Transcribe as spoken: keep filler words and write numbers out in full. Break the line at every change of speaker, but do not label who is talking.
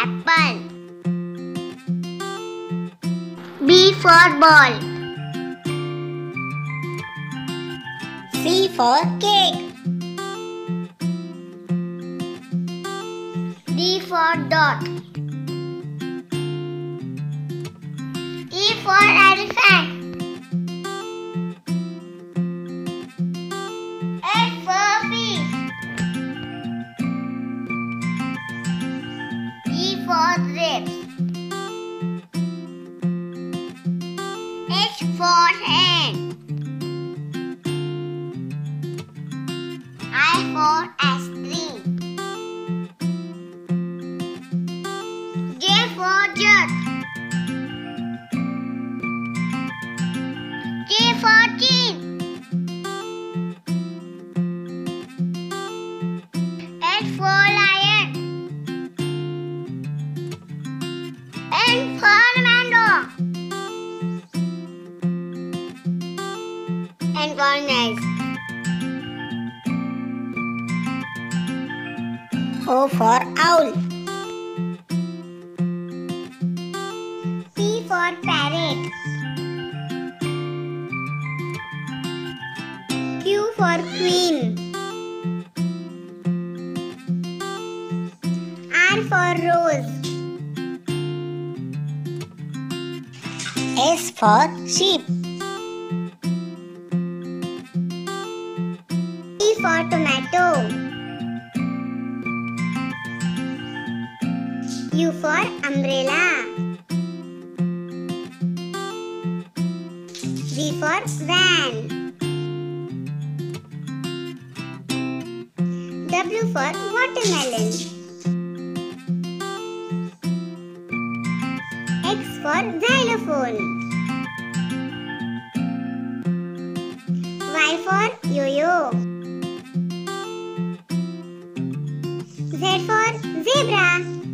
apple. B for ball. C for cake. D for dot. E for elephant. F for fish. G for grapes. H for hen. I for ice cream. J for jug. K for king. L for lion. N for mango. N for next. O for owl. P for parrot. Q for queen. R for rose. S for sheep. T for tomato. U for umbrella. V for van. W for watermelon. X for xylophone. Y for yo-yo. Z for zebra.